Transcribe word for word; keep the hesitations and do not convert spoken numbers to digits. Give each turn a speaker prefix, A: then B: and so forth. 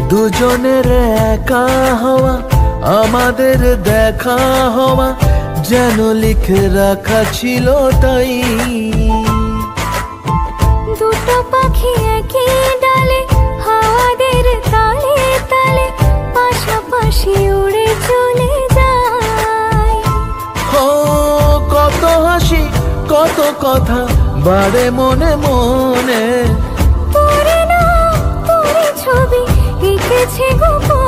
A: দুজনের একা হওয়া, আমাদের দেখা হওয়া যেন লিখে রাখা ছিল তাই।
B: দুটো পাখি একই ডালে, হাওয়াদের তালে তালে পাশাপাশি উড়ে চলে যায়।
A: ও কত হাসি কত কথা বাড়ে মনে মনে,
B: তোরে না তোরে ছবি এঁকেছে গোপনে।